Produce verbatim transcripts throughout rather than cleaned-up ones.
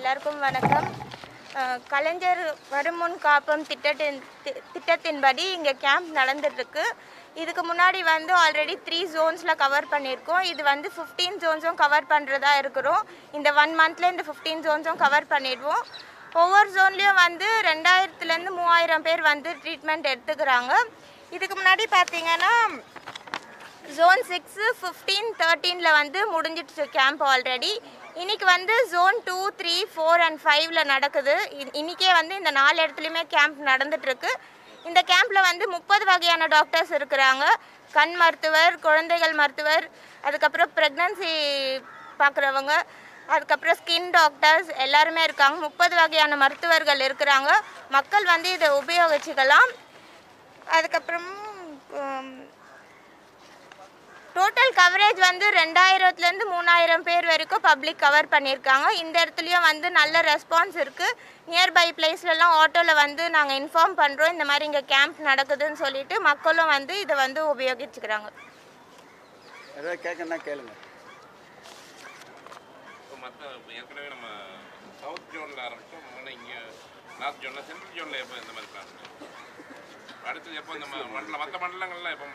எல்லாருக்கும் வணக்கம். கலைஞர் வருமுன் காப்போம் திட்டத்தின் திட்டத்தின்படி இங்கே கேம்ப் நடந்துட்டுருக்கு. இதுக்கு முன்னாடி வந்து ஆல்ரெடி த்ரீ ஜோன்ஸில் கவர் பண்ணியிருக்கோம். இது வந்து ஃபிஃப்டீன் ஜோன்ஸும் கவர் பண்ணுறதா இருக்கிறோம். இந்த ஒன் மந்த்தில் இந்த ஃபிஃப்டீன் ஜோன்ஸும் கவர் பண்ணிடுவோம். ஒவ்வொரு ஜோன்லேயும் வந்து ரெண்டாயிரத்துலேருந்து மூவாயிரம் பேர் வந்து ட்ரீட்மெண்ட் எடுத்துக்கிறாங்க. இதுக்கு முன்னாடி பார்த்தீங்கன்னா ஜோன் சிக்ஸு ஃபிஃப்டீன் தேர்ட்டீனில் வந்து முடிஞ்சிடுச்சு கேம்ப் ஆல்ரெடி. இன்றைக்கி வந்து zone two three four and ஃபைவ்ல நடக்குது. இன்றைக்கே வந்து இந்த நாலு இடத்துலையுமே கேம்ப் நடந்துகிட்ருக்கு. இந்த கேம்பில் வந்து முப்பது வகையான டாக்டர்ஸ் இருக்கிறாங்க. கண் மருத்துவர், குழந்தைகள் மருத்துவர், அதுக்கப்புறம் ப்ரெக்னன்சி பார்க்குறவங்க, அதுக்கப்புறம் ஸ்கின் டாக்டர்ஸ் எல்லாருமே இருக்காங்க. முப்பது வகையான மருத்துவர்கள் இருக்கிறாங்க. மக்கள் வந்து இதை உபயோகிச்சுக்கலாம். அதுக்கப்புறம் டோட்டல் கவரேஜ் வந்து ரெண்டாயிரத்துலேருந்து மூணாயிரம் பேர் வரைக்கும் பப்ளிக் கவர் பண்ணியிருக்காங்க. இந்த இடத்துலையும் வந்து நல்ல ரெஸ்பான்ஸ் இருக்குது. நியர்பை பிளேஸ்லலாம் ஆட்டோவில் வந்து நாங்கள் இன்ஃபார்ம் பண்ணுறோம், இந்த மாதிரி இங்கே கேம்ப் நடக்குதுன்னு சொல்லிட்டு மக்களும் வந்து இதை வந்து உபயோகிச்சுக்கிறாங்க. ஏதாவது கேட்கணும்னா கேளுங்க. மற்ற ஏற்கனவே நம்ம சவுத் ஜோனில் ஆரம்பித்தோம். முன்னே இங்கே நார்த் ஜோனில், சென்ட்ரல் ஜோனில் எப்போ இந்த மாதிரி பிளான் அடுத்தது எப்போ இந்த மண்டலம் மற்ற மண்டலங்கள்லாம் எப்போ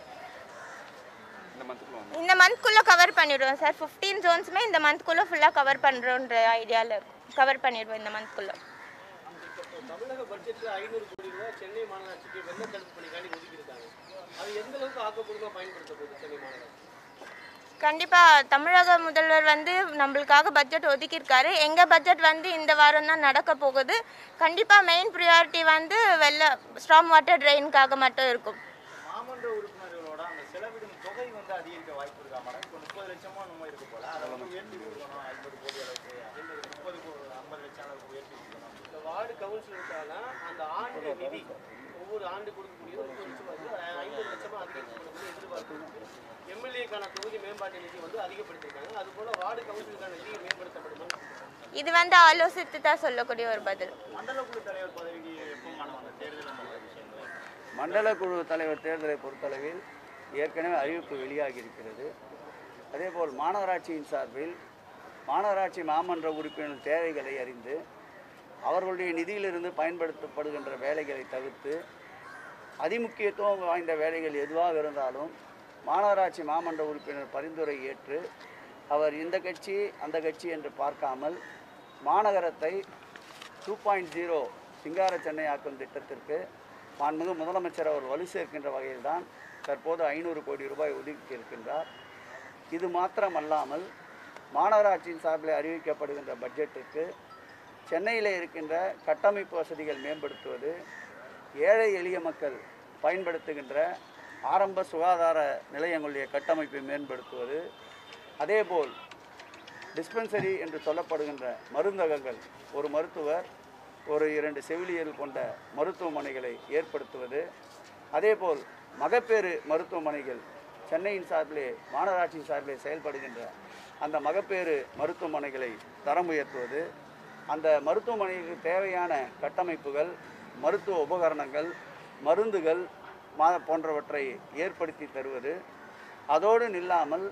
இந்த மந்த்குள்ளே கவர் பண்ணிடுவோம் சார். ஃபிஃப்டீன் ஜோன்ஸுமே இந்த மந்த்குள்ளே ஃபுல்லாக கவர் பண்ணுறோன்ற ஐடியாவில் இருக்கும். கவர் பண்ணிடுவோம் இந்த மந்த்குள்ளே. தமிழக பட்ஜெட்டில் ஐநூறு கோடி ரூபாய் சென்னை மாநகராட்சிக்கு வெள்ள தடுப்பு பணிக்காண்டி ஒதுக்கியிருக்காங்க. அது எந்த அளவுக்கு ஆக்கப்பூர்வமாக பயன்படுத்த போகுது சென்னை மாநகராட்சி? கண்டிப்பாக தமிழக முதல்வர் வந்து நம்மளுக்காக பட்ஜெட் ஒதுக்கியிருக்காரு. எங்கள் பட்ஜெட் வந்து இந்த வாரம் தான் நடக்க போகுது. கண்டிப்பாக மெயின் ப்ரியாரிட்டி வந்து வெள்ள ஸ்ட்ராங் வாட்டர் ட்ரெயினுக்காக மட்டும் இருக்கும். மாமன்ற உறுப்பினர்களோட அந்த செலவிடும் தொகை வந்து அதிகரிக்க வாய்ப்பு இருக்கா மேடம்? இப்போ முப்பது லட்சமா நம்ம இருக்கு போல, அதை வந்து உயர்த்தி கொடுக்கணும். ஐம்பது கோடி அளவுக்கு, ஐம்பது முப்பது ஐம்பது லட்சம் அளவுக்கு உயர்த்தி கொடுக்கணும். இந்த வார்டு கவுன்சிலருக்கான அந்த ஆண்டு நிதி ஒவ்வொரு ஆண்டு கொடுக்கக்கூடிய முப்பது லட்சம் வந்து ஐம்பது லட்சமாக அதிகரிக்கப்படக்கூடிய எதிர்பார்ப்பு. எம்எல்ஏக்கான தொகுதி மேம்பாட்டு நிதி வந்து அதிகப்படுத்திருக்காங்க. அதுபோல வார்டு கவுன்சிலுக்கான நிதி மேம்படுத்தப்படுமா? இது வந்து ஆலோசித்து தான் சொல்லக்கூடிய ஒரு பதில். மண்டல குழு தலைவர் பதவிக்கு எப்போ மாணவங்க தேர்தல் மண்டல குழு தலைவர் தேர்தலை பொறுத்தளவில் ஏற்கனவே அறிவிப்பு வெளியாகி இருக்கிறது. அதேபோல் மாநகராட்சியின் சார்பில் மாநகராட்சி மாமன்ற உறுப்பினர் தேவைகளை அறிந்து அவர்களுடைய நிதியிலிருந்து பயன்படுத்தப்படுகின்ற வேலைகளை தவிர்த்து அதிமுக்கியத்துவம் வாய்ந்த வேலைகள் எதுவாக இருந்தாலும் மாநகராட்சி மாமன்ற உறுப்பினர் பரிந்துரை ஏற்று அவர் இந்த கட்சி அந்த கட்சி என்று பார்க்காமல் மாநகரத்தை டூ பாயிண்ட் ஜீரோ சிங்கார சென்னை ஆக்கும் திட்டத்திற்கு மாண்புமிகு முதலமைச்சர் அவர் வலு சேர்க்கின்ற வகையில் தான் தற்போது ஐநூறு கோடி ரூபாய் ஒதுக்கி இருக்கின்றார். இது மாத்திரமல்லாமல் மாநகராட்சியின் சார்பில் அறிவிக்கப்படுகின்ற பட்ஜெட்டுக்கு சென்னையில் இருக்கின்ற கட்டமைப்பு வசதிகள் மேம்படுத்துவது, ஏழை எளிய மக்கள் பயன்படுத்துகின்ற ஆரம்ப சுகாதார நிலையங்களுடைய கட்டமைப்பை மேம்படுத்துவது, அதேபோல் டிஸ்பென்சரி என்று சொல்லப்படுகின்ற மருந்தகங்கள், ஒரு மருத்துவர் ஒரு இரண்டு செவிலியர்கள் கொண்ட மருத்துவமனைகளை ஏற்படுத்துவது, அதேபோல் மகப்பேறு மருத்துவமனைகள் சென்னையின் சார்பிலே மாநகராட்சியின் சார்பிலே செயல்படுகின்ற அந்த மகப்பேறு மருத்துவமனைகளை தரம் உயர்த்துவது, அந்த மருத்துவமனைக்கு தேவையான கட்டமைப்புகள், மருத்துவ உபகரணங்கள், மருந்துகள் மா போன்றவற்றை ஏற்படுத்தி தருவது, அதோடு நில்லாமல்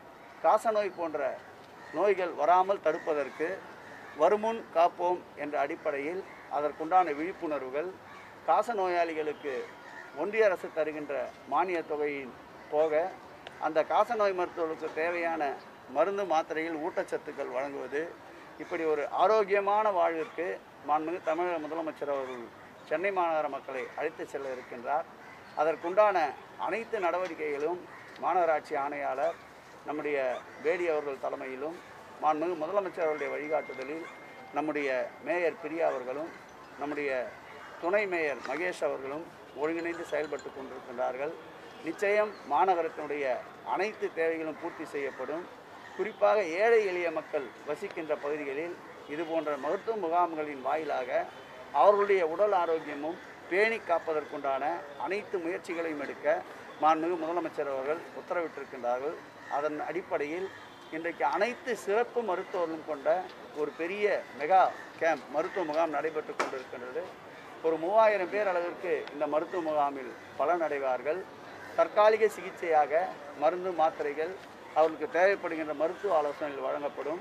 காசநோய் போன்ற நோய்கள் வராமல் தடுப்பதற்கு வருமுன் காப்போம் என்ற அடிப்படையில் அதற்குண்டான விழிப்புணர்வுகள், காச நோயாளிகளுக்கு ஒன்றிய அரசு தருகின்ற மானிய தொகையின் போக அந்த காசநோய் மருத்துவர்களுக்கு தேவையான மருந்து மாத்திரைகள், ஊட்டச்சத்துக்கள் வழங்குவது, இப்படி ஒரு ஆரோக்கியமான வாழ்விற்கு மாண்புமிகு தமிழக முதலமைச்சர் அவர்கள் சென்னை மாநகர மக்களை அழைத்து செல்ல இருக்கின்றார். அதற்குண்டான அனைத்து நடவடிக்கைகளும் மாநகராட்சி ஆணையாளர் நம்முடைய பேடி அவர்கள் தலைமையிலும் மாண்புமிகு முதலமைச்சர் அவருடைய வழிகாட்டுதலில் நம்முடைய மேயர் பிரியா அவர்களும் நம்முடைய துணை மேயர் மகேஷ் அவர்களும் ஒருங்கிணைந்து செயல்பட்டு கொண்டிருக்கின்றார்கள். நிச்சயம் மாநகரத்தினுடைய அனைத்து தேவைகளும் பூர்த்தி செய்யப்படும். குறிப்பாக ஏழை எளிய மக்கள் வசிக்கின்ற பகுதிகளில் இதுபோன்ற மருத்துவ முகாம்களின் வாயிலாக அவர்களுடைய உடல் ஆரோக்கியமும் பேணி காப்பதற்குண்டான அனைத்து முயற்சிகளையும் எடுக்க மாண்புமிகு முதலமைச்சர் அவர்கள் உத்தரவிட்டிருக்கின்றார்கள். அதன் அடிப்படையில் இன்றைக்கு அனைத்து சிறப்பு மருத்துவர்களும் கொண்ட ஒரு பெரிய மெகா கேம்ப் மருத்துவ முகாம் நடைபெற்று கொண்டிருக்கின்றது. ஒரு மூவாயிரம் பேர் அளவிற்கு இந்த மருத்துவ முகாமில் பலனடைவார்கள். தற்காலிக சிகிச்சையாக மருந்து மாத்திரைகள் அவர்களுக்கு தேவைப்படுகின்ற மருத்துவ ஆலோசனைகள் வழங்கப்படும்.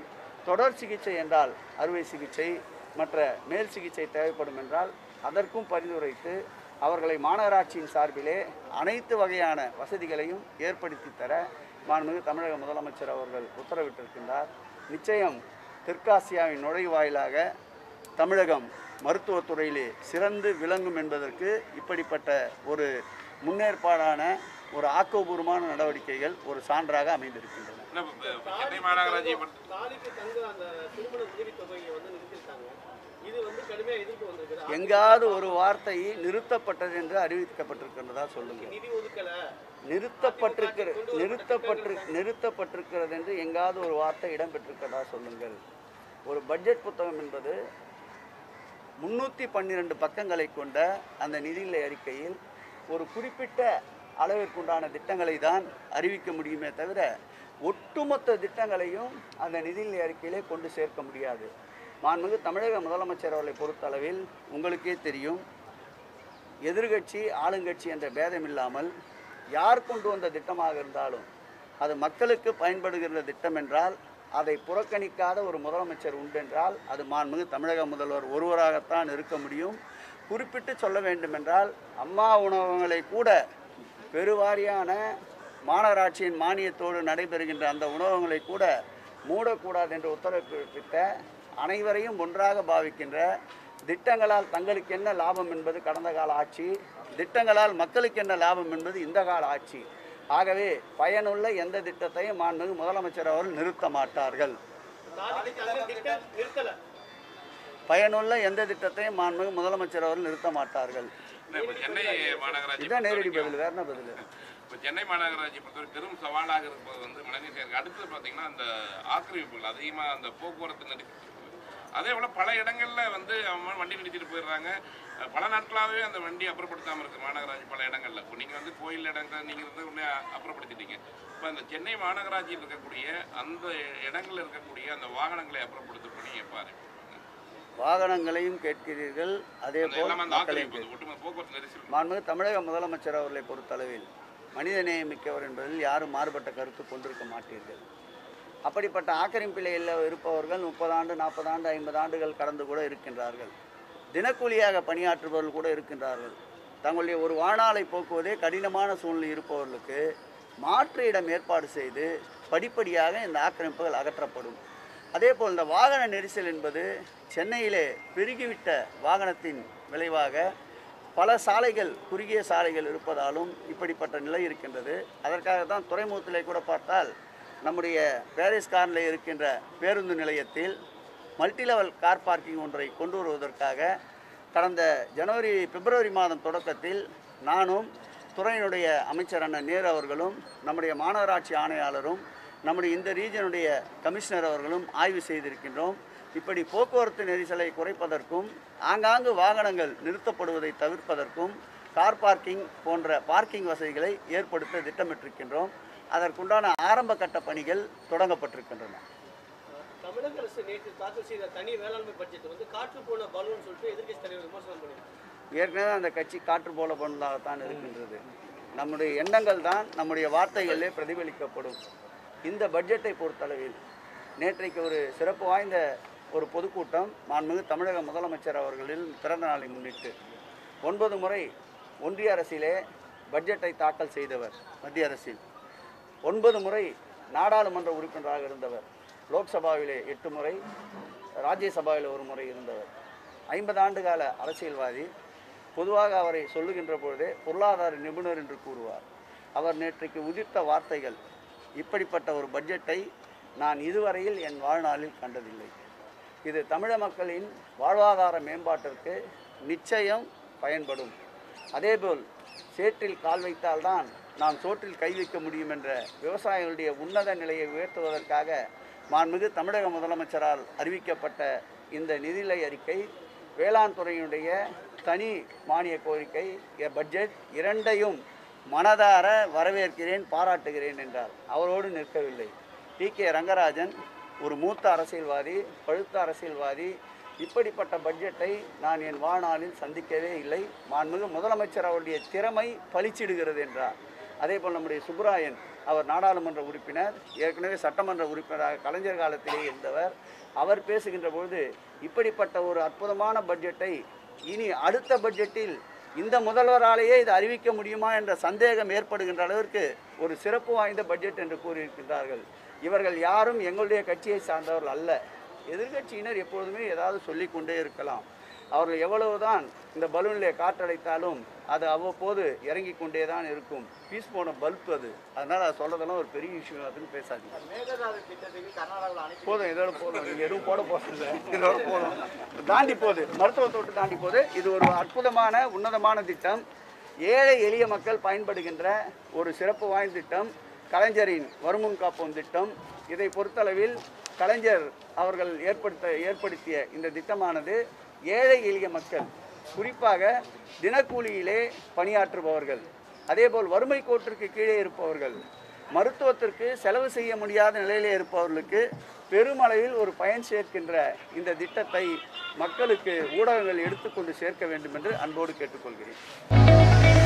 தொடர் சிகிச்சை என்றால் அறுவை சிகிச்சை மற்ற மேல் சிகிச்சை தேவைப்படும் என்றால் அதற்கும் பரிந்துரைத்து அவர்களை மாநகராட்சியின் சார்பிலே அனைத்து வகையான வசதிகளையும் ஏற்படுத்தி தர மாண்புமிகு தமிழக முதலமைச்சர் அவர்கள் உத்தரவிட்டிருக்கின்றார். நிச்சயம் தெற்காசியாவின் நுழைவாயிலாக தமிழகம் மருத்துவத்துறையிலே சிறந்து விளங்கும் என்பதற்கு இப்படிப்பட்ட ஒரு முன்னேற்பாடான ஒரு ஆக்கப்பூர்வமான நடவடிக்கைகள் ஒரு சான்றாக அமைந்திருக்கின்றன. சென்னை மாநகராட்சியை தாலிக்கு தங்க அந்த திருமண உதவித் தொகையை வந்து நிறுத்திட்டாங்க. இது வந்து கடுமையாக எதிர்ப்பு வந்திருக்குது. எங்காவது ஒரு வார்த்தை நிறுத்தப்பட்டது என்று அறிவிக்கப்பட்டிருக்கிறதா சொல்லுங்கள். நிதி ஒதுக்கல நிறுத்தப்பட்டிருக்கிற நிறுத்தப்பட்டு நிறுத்தப்பட்டிருக்கிறது என்று எங்காவது ஒரு வார்த்தை இடம்பெற்றிருக்கிறதா சொல்லுங்கள். ஒரு பட்ஜெட் புத்தகம் என்பது முன்னூற்றி பன்னிரெண்டு பக்கங்களை கொண்ட அந்த நிதிநிலை அறிக்கையில் ஒரு குறிப்பிட்ட அளவிற்குண்டான திட்டங்களை தான் அறிவிக்க முடியுமே தவிர ஒட்டுமொத்த திட்டங்களையும் அந்த நிதிநிலை அறிக்கையிலே கொண்டு சேர்க்க முடியாது. மாண்புமிகு தமிழக முதலமைச்சர் அவர்களை பொறுத்தளவில் உங்களுக்கே தெரியும், எதிர்கட்சி ஆளுங்கட்சி என்ற பேதமில்லாமல் யார் கொண்டு வந்த திட்டமாக இருந்தாலும் அது மக்களுக்கு பயன்படுகிற திட்டம் என்றால் அதை புறக்கணிக்காத ஒரு முதலமைச்சர் உண்டென்றால் அது மாண்புமிகு தமிழக முதல்வர் ஒருவராகத்தான் இருக்க முடியும். குறிப்பிட்டு சொல்ல வேண்டுமென்றால் அம்மா உணவகங்களை கூட பெருவாரியான மாநகராட்சியின் மானியத்தோடு நடைபெறுகின்ற அந்த உணவகங்களை கூட மூடக்கூடாது என்று உத்தரவு பிறப்பித்த அனைவரையும் ஒன்றாக பாவிக்கின்ற திட்டங்களால் தங்களுக்கு என்ன லாபம் என்பது கடந்த கால ஆட்சி, திட்டங்களால் மக்களுக்கு என்ன லாபம் என்பது இந்த கால ஆட்சி. ஆகவே பயனுள்ள எந்த திட்டத்தையும் மாண்புமிகு முதலமைச்சர் அவர்கள் நிறுத்த மாட்டார்கள். பயனுள்ள எந்த திட்டத்தையும் மாண்புமிகு முதலமைச்சர் அவர்கள் நிறுத்த மாட்டார்கள். சென்னை மாநகராட்சி இதுதான் நேரடி பதில், வேற என்ன பதில்? இப்போ சென்னை மாநகராட்சி பொறுத்தவரை பெரும் சவாலாக இருப்பது வந்து மழைநீர் சேர்க்கை. அடுத்தது பார்த்தீங்கன்னா அந்த ஆக்கிரமிப்புகள் அதிகமாக அந்த போக்குவரத்து நெரிசல். அதே போல் பல இடங்களில் வந்து அவங்க வண்டி நிறுத்திட்டு போயிடுறாங்க. பல நாட்களாகவே அந்த வண்டி அப்புறப்படுத்தாமல் இருக்குது மாநகராட்சி பல இடங்களில். இப்போ நீங்கள் வந்து கோயில் இடங்கள் நீங்கள் வந்து உடனே அப்புறப்படுத்திட்டீங்க. இப்போ அந்த சென்னை மாநகராட்சியில் இருக்கக்கூடிய அந்த இடங்களில் இருக்கக்கூடிய அந்த வாகனங்களை அப்புறப்படுத்தும் பணி எப்போ ஆரம்பிக்கும்? வாகனங்களையும் கேட்கிறீர்கள், அதே போல் மக்களையும். போக்குவரத்து நெரிசல் மாண்புமிகு தமிழக முதலமைச்சர் அவர்களை பொறுத்தளவில் மனிதநேயம் மிக்கவர் என்பதில் யாரும் மாறுபட்ட கருத்து கொண்டிருக்க மாட்டீர்கள். அப்படிப்பட்ட ஆக்கிரமிப்பில் இருப்பவர்கள் முப்பது ஆண்டு நாற்பது ஆண்டு ஐம்பது ஆண்டுகள் கடந்து கூட இருக்கின்றார்கள். தினக்கூலியாக பணியாற்றுபவர்கள் கூட இருக்கின்றார்கள். தங்களுடைய ஒரு வாழ்நாளை போக்குவதே கடினமான சூழ்நிலை இருப்பவர்களுக்கு மாற்று இடம் ஏற்பாடு செய்து படிப்படியாக இந்த ஆக்கிரமிப்புகள் அகற்றப்படும். அதேபோல் இந்த வாகன நெரிசல் என்பது சென்னையிலே பெருகிவிட்ட வாகனத்தின் விளைவாக பல சாலைகள் குறுகிய சாலைகள் இருப்பதாலும் இப்படிப்பட்ட நிலை இருக்கின்றது. அதற்காக தான் துறைமுகத்திலே கூட பார்த்தால் நம்முடைய பாரிஸ் கார்னில் இருக்கின்ற பேருந்து நிலையத்தில் மல்டி லெவல் கார் பார்க்கிங் ஒன்றை கொண்டு வருவதற்காக கடந்த ஜனவரி பிப்ரவரி மாதம் தொடக்கத்தில் நானும் துறையினுடைய அமைச்சர் அண்ணன் நேரு அவர்களும் நம்முடைய மாநகராட்சி ஆணையாளரும் நம்முடைய இந்த ரீஜனுடைய கமிஷனர் அவர்களும் ஆய்வு செய்திருக்கின்றோம். இப்படி போக்குவரத்து நெரிசலை குறைப்பதற்கும் ஆங்காங்கு வாகனங்கள் நிறுத்தப்படுவதை தவிர்ப்பதற்கும் கார் பார்க்கிங் போன்ற பார்க்கிங் வசதிகளை ஏற்படுத்த திட்டமிட்டிருக்கின்றோம். அதற்குண்டான ஆரம்ப கட்ட பணிகள் தொடங்கப்பட்டிருக்கின்றன. தமிழக அரசு நேற்று தாக்கல் செய்த தனி வேளாண்மை பட்ஜெட் வந்து காற்று போன பலூன் சொல்லிட்டு எதிர்க்கட்சி தலைவர் விமர்சனம் பண்ணியிருக்காங்க. ஏற்கனவே அந்த கட்சி காற்று போல பண்ணதாகத்தான் இருக்கின்றது. நம்முடைய எண்ணங்கள் தான் நம்முடைய வார்த்தைகளிலே பிரதிபலிக்கப்படும். இந்த பட்ஜெட்டை பொறுத்தளவில் நேற்றைக்கு ஒரு சிறப்பு வாய்ந்த ஒரு பொதுக்கூட்டம் மாண்புமிகு தமிழக முதலமைச்சர் அவர்களின் பிறந்த நாளை முன்னிட்டு ஒன்பது முறை ஒன்றிய அரசிலே பட்ஜெட்டை தாக்கல் செய்தவர், மத்திய அரசில் ஒன்பது முறை நாடாளுமன்ற உறுப்பினராக இருந்தவர், லோக்சபாவிலே எட்டு முறை, ராஜ்யசபாவில் ஒரு முறை இருந்தவர், ஐம்பது ஆண்டு கால அரசியல்வாதி. பொதுவாக அவரை சொல்லுகின்ற பொழுதே பொருளாதார நிபுணர் என்று கூறுவார். அவர் நேற்றைக்கு உதிர்த்த வார்த்தைகள், இப்படிப்பட்ட ஒரு பட்ஜெட்டை நான் இதுவரையில் என் வாழ்நாளில் கண்டதில்லை. இது தமிழக மக்களின் வாழ்வாதார மேம்பாட்டிற்கு நிச்சயம் பயன்படும். அதேபோல் சேற்றில் கால் வைத்தால்தான் நாம் சோற்றில் கை வைக்க முடியும் என்ற விவசாயிகளுடைய உன்னத நிலையை உயர்த்துவதற்காக மாண்புமிகு தமிழக முதலமைச்சரால் அறிவிக்கப்பட்ட இந்த நிதிநிலை அறிக்கை, வேளாண் துறையினுடைய தனி மானிய கோரிக்கை, பட்ஜெட் இரண்டையும் மனதார வரவேற்கிறேன், பாராட்டுகிறேன் என்றார். அவரோடு நிற்கவில்லை. டி கே ரங்கராஜன் ஒரு மூத்த அரசியல்வாதி, பழுத்த அரசியல்வாதி. இப்படிப்பட்ட பட்ஜெட்டை நான் என் வாழ்நாளில் சந்திக்கவே இல்லை. மாண்புமிகு முதலமைச்சர் அவருடைய திறமை பளிச்சிடுகிறது என்றார். அதே போல் நம்முடைய சுப்ராயன் அவர் நாடாளுமன்ற உறுப்பினர், ஏற்கனவே சட்டமன்ற உறுப்பினராக கலைஞர் காலத்திலே இருந்தவர். அவர் பேசுகின்ற பொழுது இப்படிப்பட்ட ஒரு அற்புதமான பட்ஜெட்டை இனி அடுத்த பட்ஜெட்டில் இந்த முதல்வராலேயே இது அறிவிக்க முடியுமா என்ற சந்தேகம் ஏற்படுகின்ற அளவிற்கு ஒரு சிறப்பு வாய்ந்த பட்ஜெட் என்று கூறியிருக்கின்றார்கள். இவர்கள் யாரும் எங்களுடைய கட்சியை சார்ந்தவர்கள் அல்ல. எதிர்கட்சியினர் எப்பொழுதுமே ஏதாவது சொல்லிக்கொண்டே இருக்கலாம். அவர்கள் எவ்வளவுதான் இந்த பலூனிலே காற்றடைத்தாலும் அது அவ்வப்போது இறங்கி கொண்டே தான் இருக்கும். பீஸ் போன பல்ப் அது. அதனால் அதை சொல்கிறதெல்லாம் ஒரு பெரிய இஷ்யூ அதுன்னு பேசாதீங்க. மேகதாது திட்டத்துக்கு கர்நாடகாவில் அனுப்பி போதும், இதோட போதும். நீங்கள் எதுவும் போட போகிறது இதோட போதும். தாண்டி போகுது, மருத்துவத்தை விட்டு தாண்டி போகுது. இது ஒரு அற்புதமான உன்னதமான திட்டம். ஏழை எளிய மக்கள் பயன்படுகின்ற ஒரு சிறப்பு வாய்ந்த திட்டம். கலைஞரின் வருமுன் காப்போம் திட்டம். இதை பொறுத்தளவில் கலைஞர் அவர்கள் ஏற்படுத்த ஏற்படுத்திய இந்த திட்டமானது ஏழை எளிய மக்கள், குறிப்பாக தினக்கூலியிலே பணியாற்றுபவர்கள், அதேபோல் வறுமை கோட்டிற்கு கீழே இருப்பவர்கள், மருத்துவத்திற்கு செலவு செய்ய முடியாத நிலையிலே இருப்பவர்களுக்கு பெருமளவில் ஒரு பயன் சேர்க்கின்ற இந்த திட்டத்தை மக்களுக்கு ஊடகங்கள் எடுத்துக்கொண்டு சேர்க்க வேண்டும் என்று அன்போடு கேட்டுக்கொள்கிறேன்.